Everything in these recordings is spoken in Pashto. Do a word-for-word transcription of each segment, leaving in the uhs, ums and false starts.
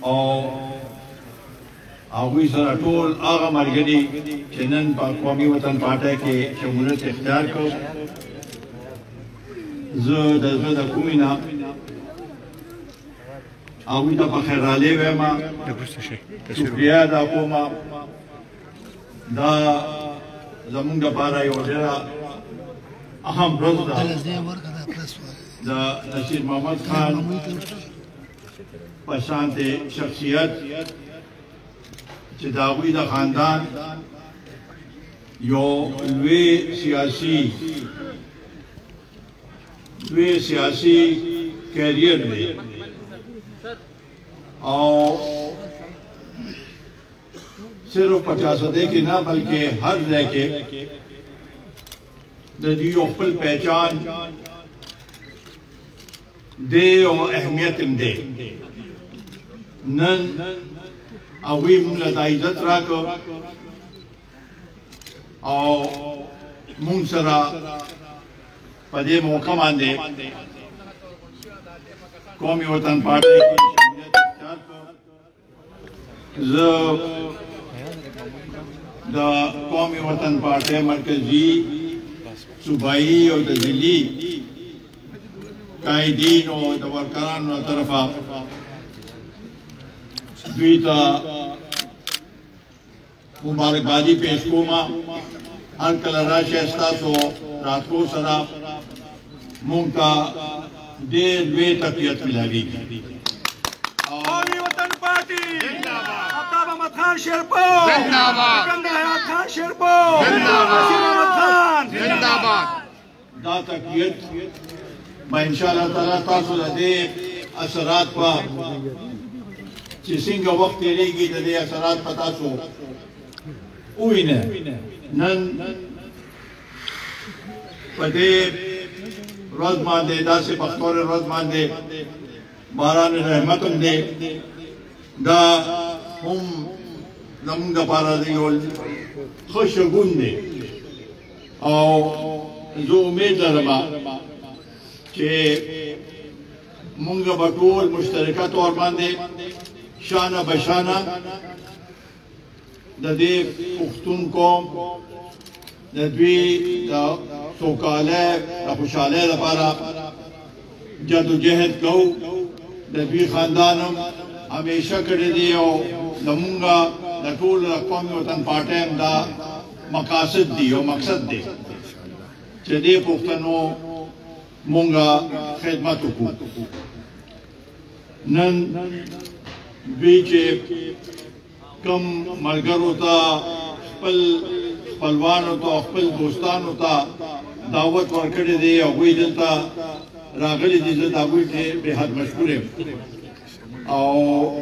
او هغوی سره ټول هغه ملګري چې نن په قومي وطن پارټۍ کې شمولیت اختیار کړ، زه د زړه د کومې نه هغوی ته په خیر راغلی وایم، شکریه ادا کوم. دا زمونږ دپاره یو ډېره اهم ورځ ده. د نصیر محمد خان په شانتې شخصیت چې د هغوی د خاندان یو لوی سیاسي لوی سیاسي کیریر دی او صرف پچاسدے کې نه بلکې هر ځای کې د دې یو خپل پہچان دی او اهمیت هم دی. نن هغوی موږ له دا عزت راکړ او موږ سره په دې موقع باندې قومي وطن پارټۍ کې شمولیت اختیار کړ. زه د قومي وطن پارټۍ مرکزي صوبایي او د ضلعي قائدین او د ورکرانو له طرفه دوی ته مبارکبادي پیش کوم. هر کله راشئ، ستاسو راتلو سره موږ ته ډېر لوی تقویت ملاویږي. قومي وطن پارټي آفتاب احمد خان شیرپور زنده‌باد، گنگا حیات خان شیرپور زنده‌باد، نصیر محمد خان زنده‌باد. دا تقویت به انشاءالله تعالی تاسو د دې اثرات په چې څنګه وخت تېرېږي د دې اثرات په تاسو ووینئ. نن په دې ورځ باندې داسې بختوره ورځ باندې باران رحمت هم دی. دا هم زموږ دپاره د یو ښه شګون دی او زه امید لرم چې موږ به ټول مشترکه طور باندې شانه بشانه د دې پښتون قوم د دوی د سوکالۍ د خوشحالۍ لپاره جدوجهد کوو. د دوی خاندان هم همیشه کړی دی او زمونږ د ټول قومي وطن پارټۍ هم دا مقاصد دي او مقصد دی چې دې پښتنو مونږ خدمت وکړو. نن دوی چې کم ملګرو ته خپل خپلوانو ته خپل دوستانو ته دعوت ورکړی دی، هغوی دلته راغلي دي. زه د هغوی بې حد مشکور یم او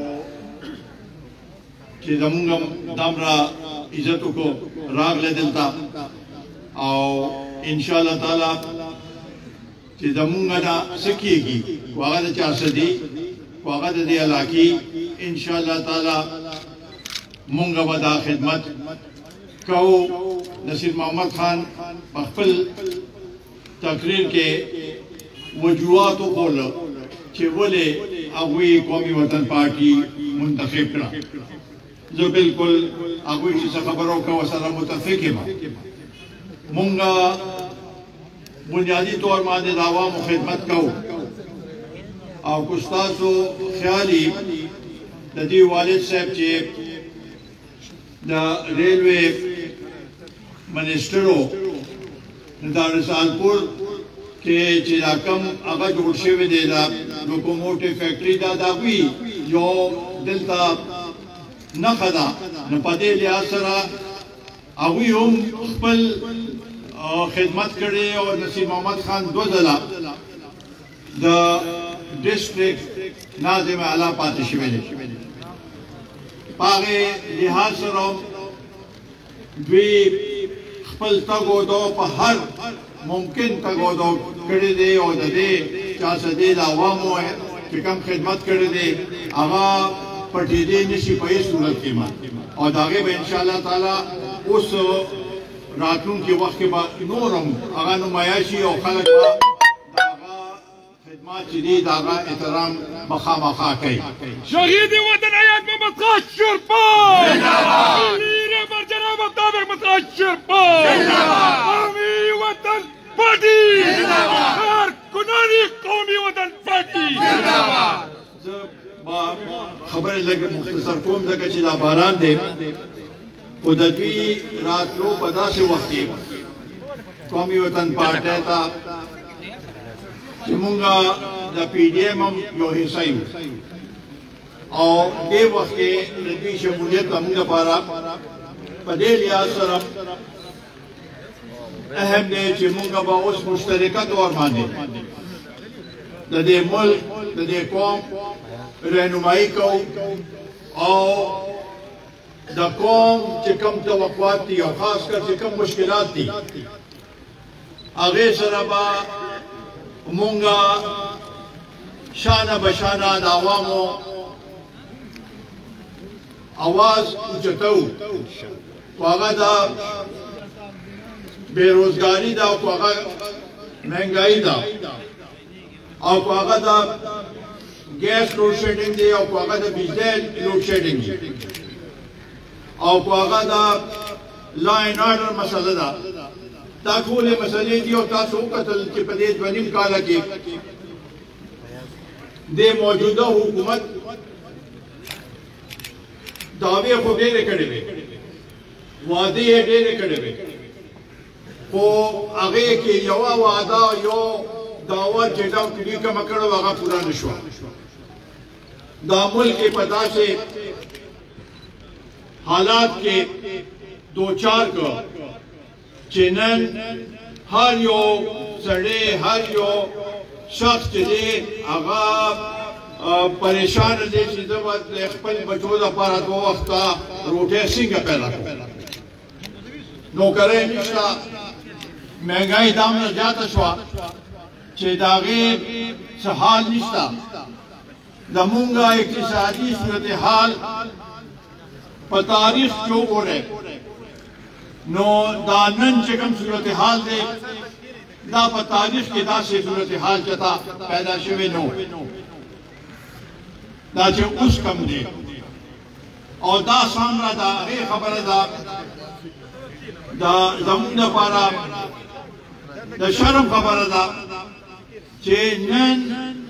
چې زمونږ هم دومره عزت وکړو راغلی دلته او انشاءالله تعالی چې زمونږ نه څه کېږي خو هغه د چا څه دي خو هغه د دې علاقې انشاءالله تعالی مونږ به دا خدمت کوو. نصیر محمد خان په خپل تقریر کې وجوهات وښوله چې ولې هغوی قومي وطن پارټي منتخب کړه. زه بالکل هغوی چې څه خبره وکړه ورسره متفق یم. مونږ بنیادي طور باندې د عوامو خدمت کوو او که ستاسو خیال وي د دې والد صاحب چې د ریلوې منسټر و د رسالپور کې چې دا کوم هغه جوړ شوی دی د لوکوموټیو فیکټري دا د هغوی یو دلته نښه ده. نو په دې لحاظ سره هغوی هم خپل خدمت کړی او نصیر محمد خان دو ځله د ډسټرکټ ناظم اعلی پاتې شوی دی. په هغې لحاظ سره دوی خپل تګ و دو په هر ممکن تګ و دو کړی دی او د دې چا څه دی د عوامو چې کوم خدمت کړی دی هغه پټېدی نشي په هېڅ صورت کې او د هغې به انشاءالله تعالی اوس راتلونکي وخت کې به نور هم هغه نمایه شي او خلک به د هغه خدمت جماعت جدید آغا احترام مخامخا کئی شہید وطن حیات محمد خان شیرپور امیر بر جناب آفتاب احمد خان شیرپور قومی وطن پارٹی کارکنانی قومی وطن پارٹی خبر لگ مختصر کوم دکا چی دا باران دے خود دوی رات رو پدا سے وقتی قومی وطن پارٹی تا چی مونگا دا پی ڈی ایم ہم یو حصائی اور دے وقت کے دوی شمولیت تا مونگا پارا پدے لیا سرم اہم دے چی مونگا با اس مشترکہ دور مانے دا دے ملک دا دے قوم رہنمائی کو اور دا قوم چی کم توقعات تھی اور خاص کر چی کم مشکلات تھی آگے سرابا مونگا شانہ بشانہ دا عوامو آواز اچھتو واغا دا بے روزگاری دا واغا مہنگائی دا اور واغا دا گیس لوڈ شیڈنگ دے اور واغا دا بجلی لوڈ شیڈنگ دے اور واغا دا لائن آرڈر مسئلہ دا تا کھولے مسئلے دی اور تا سو قتل چی پدیج ونیم کالا کی دے موجودہ حکومت دعوے کو دیرے کڑے بے وعدے دیرے کڑے بے کو آگے کی یوا وعدہ یو دعوت جیٹا کلی کا مکڑ واغا پورا نشوا دا ملک کے پتا سے حالات کے دو چار کا چینن ہر یو سڑے ہر یو شخص چلے آغا پریشان دے چیزیں وقت اخپل بچو دا پارا دو وقتا روٹے سنگا پہلا نوکرے نشتا مہنگائی دام نہ جاتا شوا چھ داغے سحال نشتا دا مونگا اقتصادی صورتحال پا تاریخ جو ہو رہے نو دا نن چکم صورتحال دے دا پا تاریخ کی دا سے صورتحال چتا پیدا شوے نو دا چھے اس کم دے اور دا سامرا دا غیر خبر دا دا زمون دا پارا دا شرم خبر دا چھے نن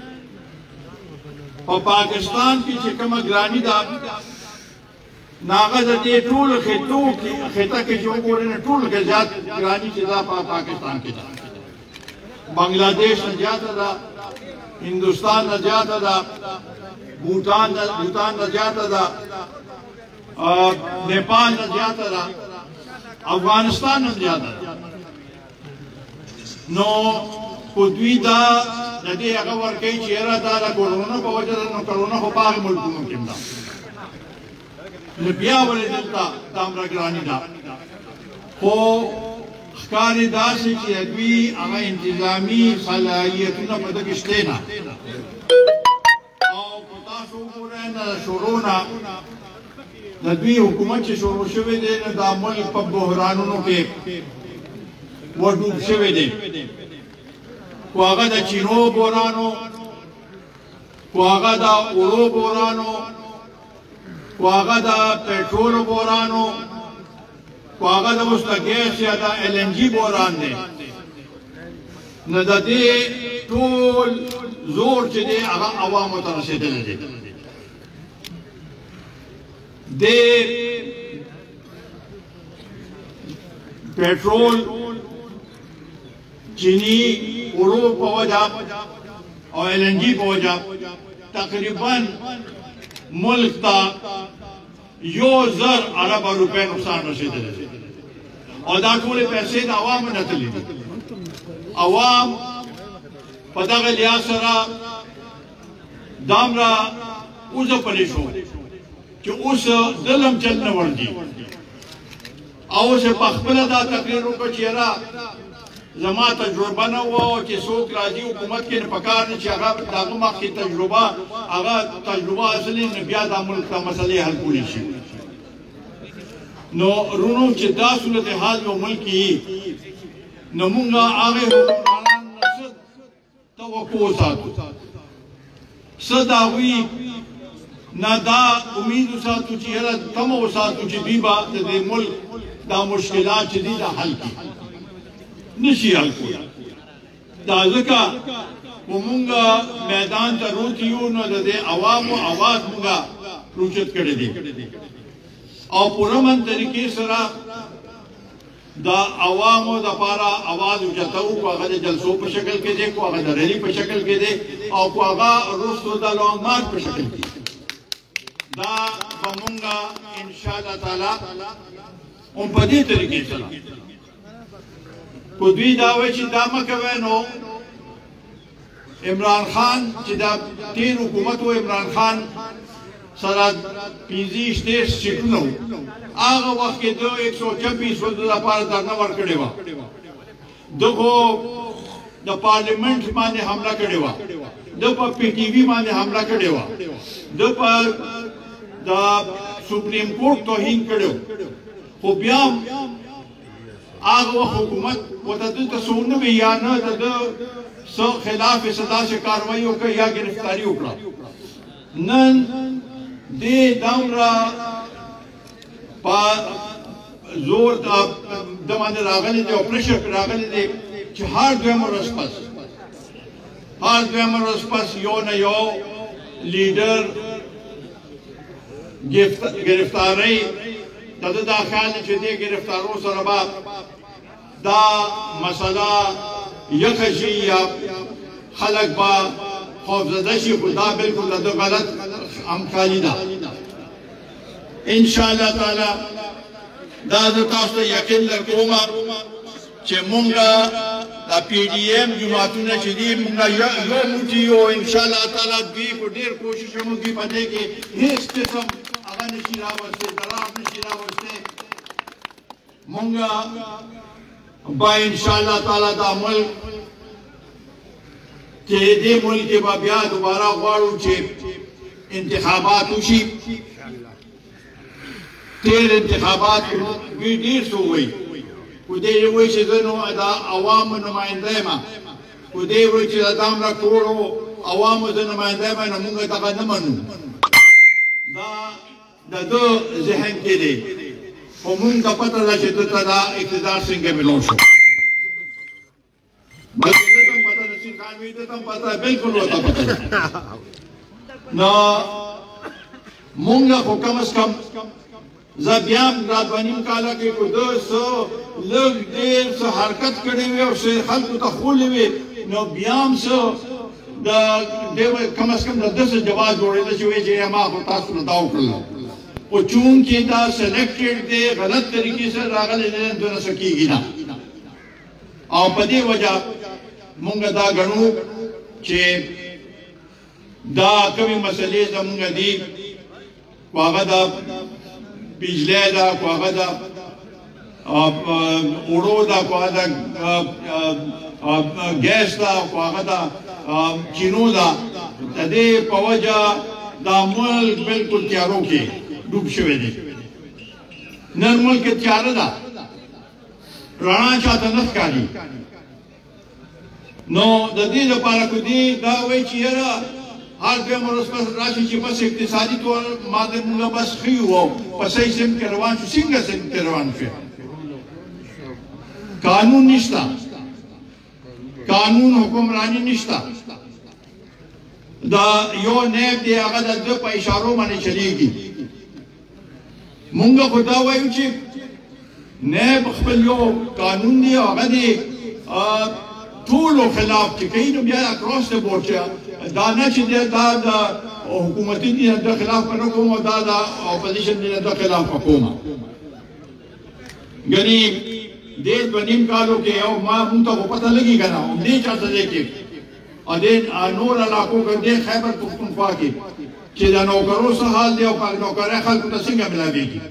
پا پاکستان کی چکم اگرانی دا ناغذ دے ٹول خطوں کی خطہ کے جو گوڑے نے ٹول کے زیاد گرانی چیزا پا پاکستان کی دا بنگلہ دیش نہ جاتا دا ہندوستان نہ جاتا دا بھوٹان نہ جاتا دا نیپال نہ جاتا دا افغانستان نہ جاتا دا نو خودوی دا ندی اگوار کئی چیرہ دا دا کرونا پا وجہ دا نو کرونا ہو پاہ ملکوں کم دا نبیا والے دلتا دامرا گرانی دا خو خکاری دا سی چی ادوی اگا انتظامی صلاحیتونا پدکشتینا او پتاسو گورینا شورونا ندوی حکومت چی شروع شوی دے دا ملک پا بحرانونو کے وڈوب شوی دے کو آگا دا چینو بورانو کو آگا دا اورو بورانو کو آگا دا پیٹرول بورانو کو آگا دا اس دا گیس یا دا ایل این جی بوران دے ندا دے طول زور چے دے آگا عوام ترسے دے دے دے پیٹرول چینی اورو پوجا اور ایل این جی پوجا تقریباً ملک تا یو زر عرب روپے نقصان رسید ہے اور دا کولے پیسے دا عوام نتلی عوام پتہ غلیا سرا دامرا اوزا پریشو کہ اس ظلم چلنے ورگی او سے پخبل دا تقریروں کو چیرا زمان تجربہ نہ ہوا کہ سوک راجی حکومت کے نپکار نے چاہا داغمہ کی تجربہ آگا تجربہ اصلی نبیاد عمل کا مسئلے حل کولی شی نو رونو چی دا صورتحال جو ملکی نمونگا آگے حکمران نصد توقع وساتو څه د هغوی نه دا امید وساتو چې یاره تمه وساتو چې دوی به د دې ملک دا مشکلات چې دي دا حل کړي نشي حل کولی دا ځکه که مونږ میدان ته روتي یو نو د دې عوامو اواز مونږ روچت کړی دی او پوره من طریقې سره دا عوامو دپاره اواز اوچتو کو هغه د جلسو په شکل کې دی کو هغه د ریلي په شکل کې دی او کو هغه وروستو د لانګ مارچ په شکل کې دا به مونږ انشاءالله تعالی هم په دې طریقې سره کو دوی دا وایي چې دا مه کوئ نو عمران خان چې دا تیر حکومت و عمران خان سره پنځه شپږ سیټونه وو هغه وخت کې دو یک سو چوبیس ورځو لپاره دغه ورکړې وه ده خو د پارلیمنټ باندې حمله کړې وه ده په پی ټي وي باندې حمله کړې وه ده په د سپریم کورټ توهین کړی خو بیا هم هغه وخت حکومت ورته دلته څه ونه وي یا نه د ده څه خلاف یې څه داسې کاروایي وکړه یا ګرفتاري وکړه نن دې دومره په زور د باندې راغلی دی او پرېشر پرې راغلی دی چې هر دویمه ورځ پس هر دویمه ورځ پس یو نه یو لیډر گرفتاری د ده دا خیال دی چې دې ګرفتارو سره به دا مسله یخه شي یا خلک به خوفزده شي خو دا بلکل د ده غلط همکاري ده انشاءالله تعالی دا زه تاسو ته یقین درکوم چې مونږ دا پی ډي ایم جماعتونه چې دي مونږ یو موټي یو انشاءالله تعالی دوی په ډېر کوشش وکړي په دې کې هېڅ قسم هغه نشي راوستی ضرر نشي راوستی مونږ به انشاءالله تعالی دا ملک چې دې ملک کې به بیا دوباره غواړو چې انتخابات وشي تیر انتخابات دوی ډېر څه ووایي خو دې وایي چې زه نو د عوامو نماینده یم خو دې وایي چې د دومره کروړو عوامو زه نماینده یم نو موږ دغه نه منو دا د ده ذهن کې دی خو موږ ته پته ده چې ده ته دا اقتدار څنګه میلاو شو بلکې ده ته هم پته ده نصیر خان وایي ده ته هم پته ده بلکل ورته پته ده نو موږ خو کم از کم زه بیا هم را دوه نیم کاله کې که ده څه لږ ډېر څه حرکت کړی وي او څه خلکو ته ښولی وي نو بیا هم څه د دې کم از کم د ده څه جواز جوړېده چې وایي چې ما خو تاسو نه دا وکړل خو چونکې دا سلیکټډ دی غلط طریقې سره راغلی دی دونه څه کېږي نه او په دې وجه مونږ دا ګڼو چې دا کومې مسلې زمونږ دي خو هغه د بجلی ده خو هغه د اوړو ده خو هغه د ګیس ده خو هغه د چینو ده د دې په وجه دا ملک بلکل تیارو کې ډوب شوی دی نن ملک کې تیاره ده رڼا چاته نه ښکاري نو د دې لپاره که دې دا وایي چې یاره هر دویمه ورځ پس راشي چې بس اقتصادي طور ما د موږ بس ښه یو او په صحیح سمت کې روان شو څنګه سمت کې روان شو قانون نشته قانون حکمرانی نشته دا یو نیب دی هغه د ده په اشارو باندې چلیږي مونږ خو دا وایو چې نیب خپل یو قانون دی هغه دی ټولو خلاف چې کوي نو بیا اکراس د بورډ دا نه چې دا د حکومتي دي د خلاف نه کوم دا د اپوزیشن دي د خلاف کوم غني دې په نیم کالو کې یو ما مونږ ته پته لګي کنه دې چاته دې کې ا دې نور علاقو کې دې خیبر پختونخوا کې چې دا نوکرو سره حال دی او نوکرای خلکو ته څنګه ملاويږي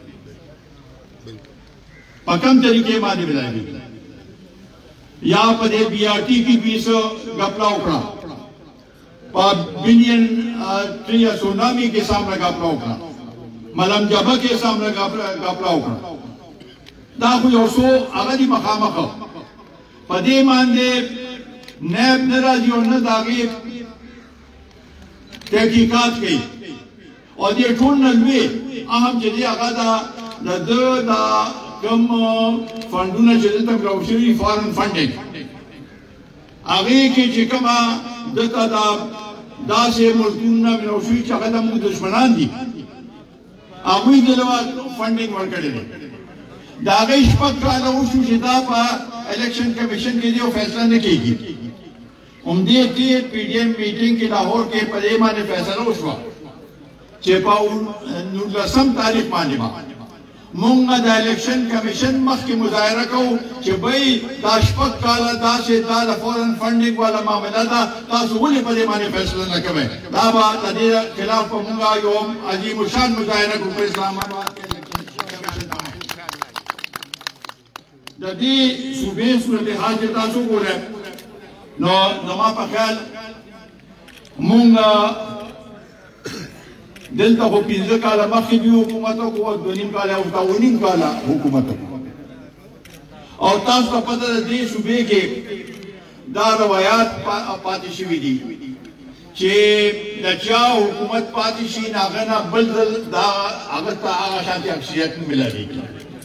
په کوم طریقې باندې ملاويږي یا په دې بي آر ټي کې بیسو غپلا وکړه په بلین تریا سونامي کې سامنے غپلا وکړه ملم جبه کې سامنے غپلا وکړه دا خو یو څو هغه دي مخامخ په دې باندې نیب نه راځي او نه د هغې تحقیقات کوي او دې ټول نه لوی اهم چې دی هغه د ده د کوم فنډونه چې دلته ملاو شوي فارن فنډینګ هغې کې چې کومه دلته د داسې ملکونه ملاو شوي چې هغه زموږ دشمنان دي هغوی دله فنډینګ ورکړی دی د هغې شپږ کاله وشو چې دا په الیکشن کمیشن کې دی او فیصله نه کېږي همدې تېر پی ډي ایم میټینګ کې لاهور کې په دې باندې فیصله وشوه چې په نولسم تاریخ باندې به مونږ د الیکشن کمیشن مخکې مظاهره کوو چې بی دا شپږ کاله داسې دا د فورن فنډینګ والا معامله ده تاسو ولې په دې باندې فیصله نه کوئ دا به د دې خلاف به مونږ یو عظیم الشان مظاهره کوو په اسلام آباد کې د دې صوبې صورتحال چې تاسو ګورئ نو زما په خیال مونږ دلته خو پنځه کاله مخکې دوی حکومت وکړو دوه نیم کاله او دوه نیم کاله حکومت وکړو او تاسو ته پته ده دې صوبې کې دا روایات پاتې شوي دي چې د چا حکومت پاتې شي نو هغه نه بل ځل دا هغه ته هغه شانتې اکثریت نه میلاږي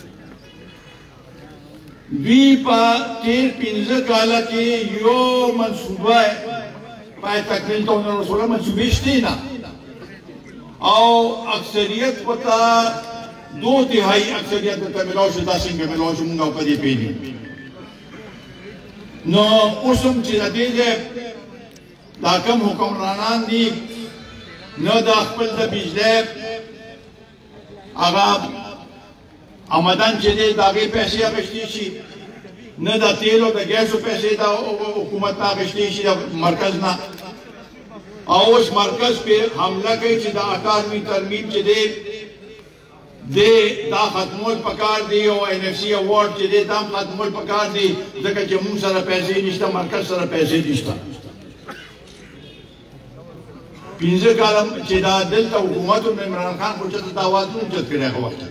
دوی په تېر پنځه کاله کې یو منصوبه پای تکمیل ته ونه رسوله منصوبې شتې نه او اکثریت پتا دو تہائی اکثریت پتا ملاو شو دا څنګه ملاو شو مونږ په دې پیژنو نو اوس هم چې د دې دا کوم حکمرانان دي نه د خپل د بجلی هغه آمدن چې دی د هغې پیسې اخیستې شي نه د تیلو د ګیسو پیسې د حکومت نه اخیستې شي د مرکز نه او اوس مرکز پہ حمله کوي چې د اکاډمي ترمیم چې دی دی دا ختمول پکار دی او این ایف سی اوارډ چې دی دا هم ختمول پکار دی ځکه چې موږ سره پیسې نشته مرکز سره پیسې نشته پنځه کاله چې دا دلته حکومت عمران خان خو چېرته دا آواز نه اوچت کړی هغه وخت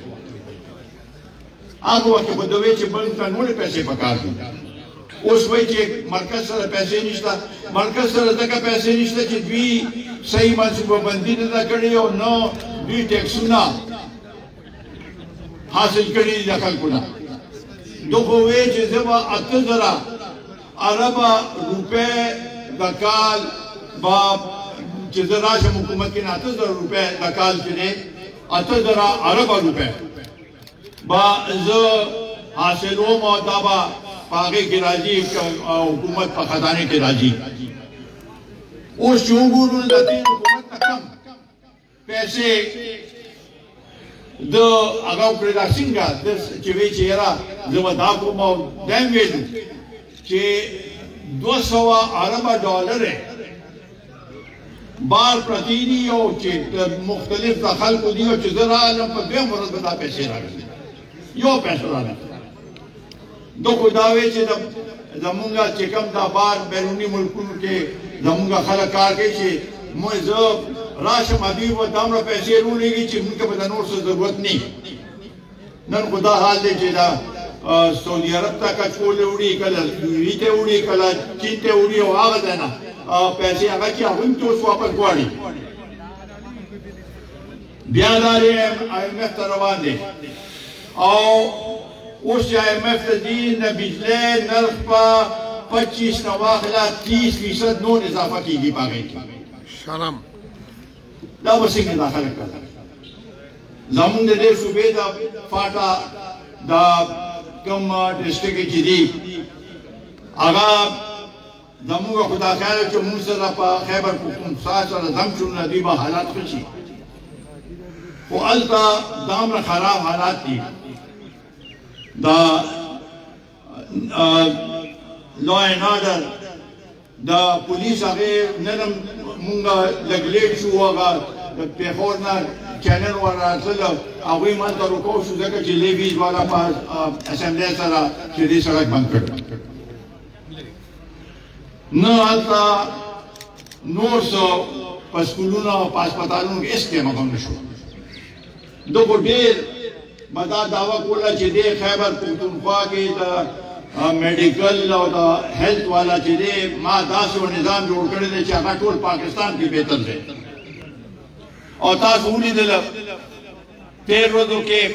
هغه وخت به دوی چې بل ته نورې پیسې پکار دي اوس وایي چې مرکز سره پیسې نشته مرکز سره ځکه پیسې نشته چې دوی صحیح منصوبه بندي نه ده کړې او نه دوی ټیکسونه حاصل کړي دي د خلکو نه دوی خو وایي چې زه به اته زره اربه روپۍ د کال به چې زه راشم حکومت کې نه اته زره روپۍ د کال چې دی اته زره اربه روپۍ به زه حاصلوم او دا به پاگے کی راجی حکومت پا خزانے کی راجی اس چونگو نو لطی حکومت تکم پیسے دو اگاو پریدا سنگا چوی چیرا زمدہ کو مو دیم ویدو چی دو سوا عربہ ڈالر ہے بار پرتینی ہو چی مختلف دخل کو دیو چی ذرا علم پر بے مرد بدا پیسے را گئی یو پیسے را گئی دو خداوی چې زمونږه چې کوم دا بار بیروني ملکونو کې زمونږه خلک کار کوي چې موږ زه راشم دوی به دومره پیسې رولېږي چې موږ به د نور څه ضرورت نه نن خو دا حال دی چې دا سعودي عرب ته کچکولې وړي کله یوې ته وړي کله چین ته وړي او هغه ځای نه پیسې هغه چې هغوی هم اوس واپس غواړي بیا دا آی ایم ایف ته روان دی او اوس چې آی ایم ایف ته دي د بجلی نرخ په پچیس نه واخله تیس فیصد نور اضافه کېږي په هغې کې شرم دا به څنګه دا خلک کوي زمونږ د دې صوبې د فاټا د کوم ډسټرکټ کې دي هغه زمونږ خو دا خیال چې مونږ سره په خیبر پښتونخوا سره زم شو نه دي به حالات ښه شي خو هلته دومره خراب حالات دي دا لا اینڈ آرڈر دا پولیس هغې نن هم مونږ لږ لیټ شو هغه د پېښور نه چینل ور راتلل هغوی مالته رکو شو ځکه چې لیویز والا په اسمبلی سره چې دې سړک بند کړ نه هلته نور څه په سکولونو او په هسپتالونو کې هېڅ قیمت هم نه شو ده خو ډېر به دا دعوه کوله چې دې خیبر پښتونخوا کې د میڈیکل او دا ہیلتھ والا چې دی ما داسې یو نظام جوړ کړی دی چې هغه ټول پاکستان کې بهتر دی او تاسو ولیدله تیر ورځو کې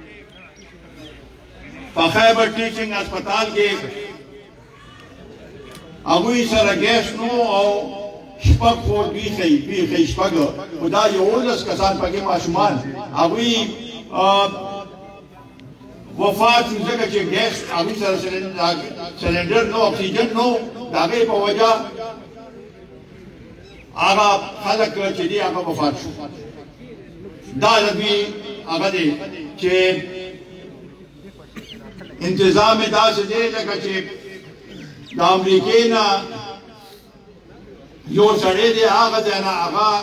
په خیبر ټیچنګ هسپتال کې هغوی سره ګیس نو او شپږ خور بیخی بیخی شپږ خو دا یولس کسان پکې ماشومان هغوی وفات شو ځکه چې ګیس هغوی سره سلنډر نو اکسیجن نو د هغې په وجه هغه خلک چې دي هغه وفات شو دا د دوی هغه دی چې انتظام یې داسې دی لکه چې د امریکې نه یو سړی دی هغه دی نه هغه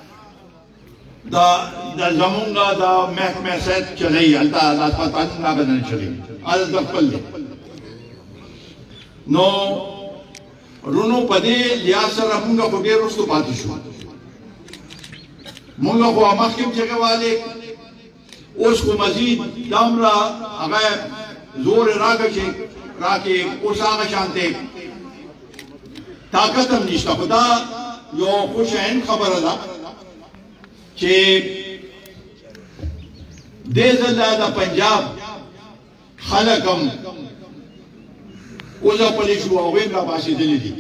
د زمونږ د محکمه صحت چلی هلته د هسپتالونو هغه نه چلی هغه د خپل دی نو رونو په دې لحاظ سره مونږ خو ډېر وروستو پاتې شو مونږ خو مخکې هم جګه والې اوس خو مزید دومره هغه زور یې راکړي راکړي اوس هغه شانتې طاقت هم نشته خو دا یو خوشایند خبره ده چې دې ځله د پنجاب خلک هم وځپلي شو او هغوی هم راپاڅېدلي دي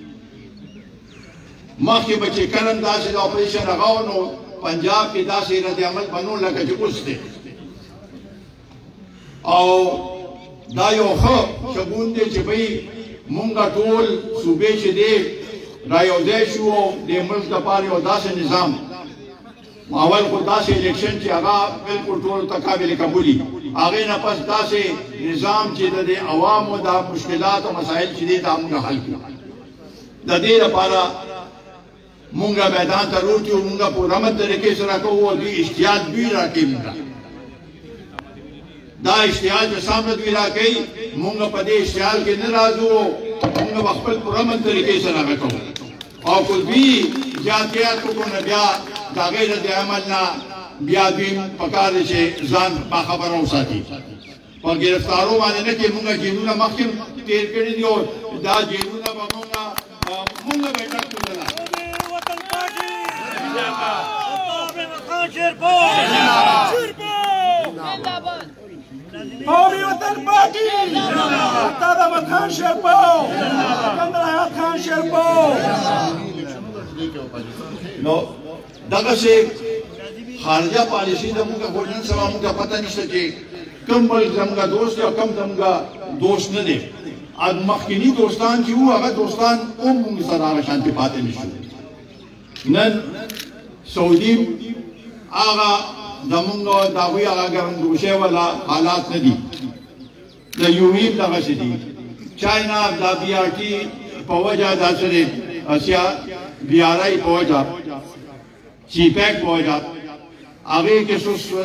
مخکې به چې کله هم داسې د اپریشن هغه و نو پنجاب کې داسې رد عمل به نو لکه چې اوس دی او دا یو ښه شګون دی چې بهی مونږ ټول صوبې چې دی را یوځای شو او د ملک دپاره یو داسې نظام اول خو داسې الیکشن چې هغه بلکل ټول ته قابل قبولي هغې نه پس داسې نظام چې د دې عوامو د مشکلات او مسایل چې دي دا مونږ حل کړو د دې لپاره مونږ میدان ته روټي او مونږ په رمت طریقې سره کوو او دوی اشتعال دوی راکوي مونږ دا اشتعال چې سامنے دوی راکوي مونږ په دې اشتعال کې نه راځو مونږ به خپل په رمت طریقې سره هغه کوو او که دوی زیاتیات وکړو نه بیا د هغې رد عمل نه بیا دوی پکار دی چې ځان باخبره وساتي په ګرفتارو باندې نه کې مونږ جیلونه مخکې تېر کړي دي او دا جیلونه به مونږ مونږ به ډک کړله قومی وطن پارٹی استاد احمد خان شیرپاؤ سکندر حیات خان شیرپاؤ نو دغسې خارجه پالیسي زموږ خو نن سبا موږ ته پته نشته چې کوم ملک زموږ دوست دی او کوم زموږ دوست نه دی مخکیني دوستان چې وو هغه دوستان هم موږ سره هغه شانتې پاتې نه شو نن سعودي هغه زمونږ د هغوی هغه ګرمګوشۍ والا حالات نه دي د یو وي هم دغسې دي چاینا د بي آر ټي په وجه دا څه دی اسیا بي آر آی په وجه سی پیک په وجه هغې کې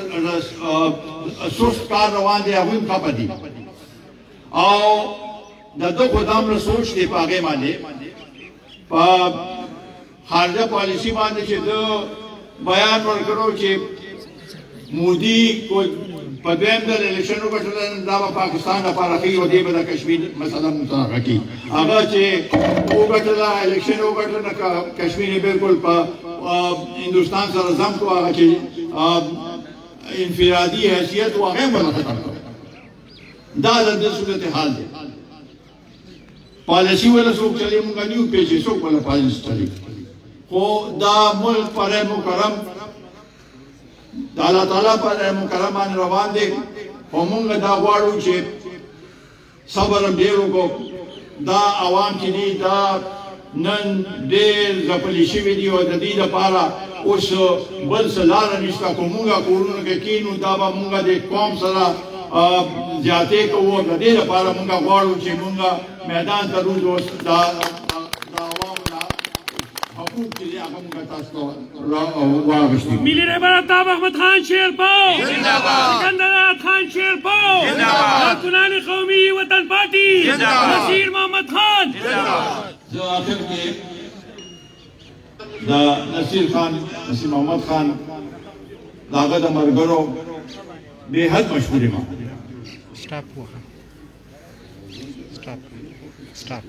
سست کار روان دی هغوی هم خفه دي او د ده خو دومره سوچ دی په هغې باندې په خارجه پالیسي باندې چې ده بیان ورکړو چې مودي کو په دویم ځل الیکشن وګټل دا به پاکستان لپاره ښه او دی به د کشمیر مسله مطرحه کړي هغه چې وګټل الیکشن وګټل کشمیر یې بالکل په هندوستان سره ضم کړو هغه چې انفرادي حیثیت و هغه یې بله ختم کړو دا د دې صورت حال دی پالیسي ولا څوک چلي مونږ نه یو پېژې څوک ولا پالیسي چلي خو دا ملک پر مکرم د الله تعالی پر مکرم باندې روان دی خو مونږ دا غواړو چې صبر هم ډېر وکړو دا عوام چې دي دا نن ډېر ځپلي شوي دي او د دې لپاره اوس بل څه لاره نشته که مونږ کورونو کې کښېنو دا به مونږ د قوم سره زیاتې کوو د دې لپاره مونږ غواړو چې مونږ میدان ته روزو دا ملی رهبر آفتاب احمد خان شیرپاؤ سکندر حیات خان شیرپاؤ کارکنان قومی وطن پارٹی نصیر محمد خان زه آخر کې د نصیر خان نصیر محمد خان د هغه د ملګرو بې حد مشهور یم Stop. Stop.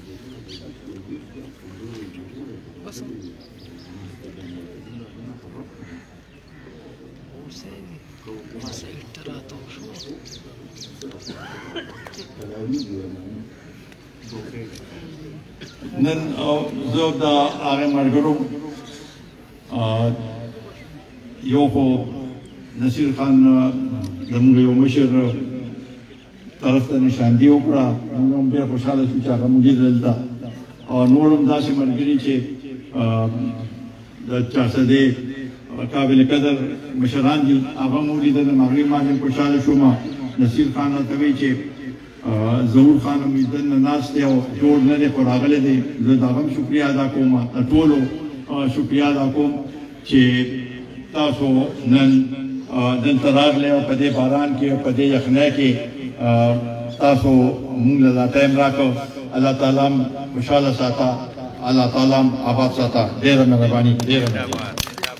نن زه د هغه ملګرو یو خو نصیر خان زموږ یو مشر طرف ته نشاندهي وکړه موږ هم ډېر خوشحاله شوو چې هغه موږ دلته او نور هم داسې ملګري چې د چارسدې قابل قدر مشران دي هغه مو لیدل هغوی باندې خوشحاله شوم نصیر خان راته وایي چې ظهور خان هم دلته ناست دی او جوړ نه دی خو راغلی دی زه د هغه هم شکریه ادا کوم د ټولو شکریه ادا کوم چې تاسو نن دلته راغلی او په دې باران کې او په دې یخنۍ کې تاسو مونږ له دا ټایم راکړ الله تعالی هم خوشحاله ساته الله تعالی هم آباد ساته ډېره مهرباني ډېره مهرباني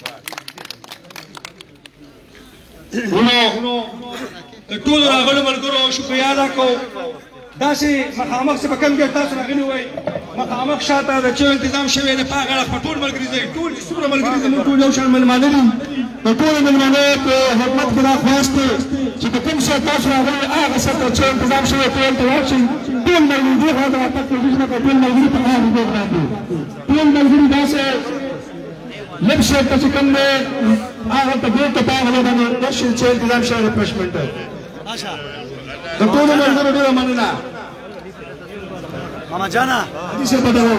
ورونو د ټولو راغلو ملګرو شکریه ادا کوو داسې مخامخ چې په کوم ځای تاسو راغلي وئ مخامخ شاته د چایو انتظام شوی دی په هغه اړخ په ټول ملګري ځای ټول چې څومره ملګري زموږ ټول یو شان مېلمانه دي د ټولو مېلمانه په خدمت کې دا خواست دی چې په کوم ځای تاسو راغلي هغه څه ته چایو انتظام شوی ټول ته ورشئ ټول ملګري دې خوا ته راتګ کوشش نه کوئ ټول ملګري په هغه ځای باندې ټول ملګري داسې لږ شی ته چې کوم دی هغه ته بېرته په هغه ځای باندې ورشئ چایو انتظام شوی ریفریشمنټ د ټولو ملګرو ډېره مننه ماما جانا حدیث بدو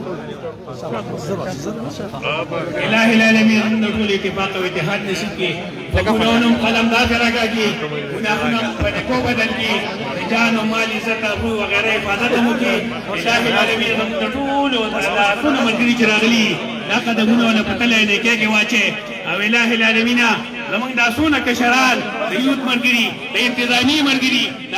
الہ العالمین ہم نے کل اتفاق و اتحاد نصیب کی فقولونم قلم دافع رکھا کی گناہونم پدکو بدل کی جان و مال عزت ابرو وغیرہ حفاظت ہم کی الہ العالمین ہم نے ټول سن ملګري چې راغلي دا قدمونه ونه پتلی نیکۍ کې واچې او الہ العالمین زموږ دا څونه کشران د یوت ملګري د انتظامي ملګري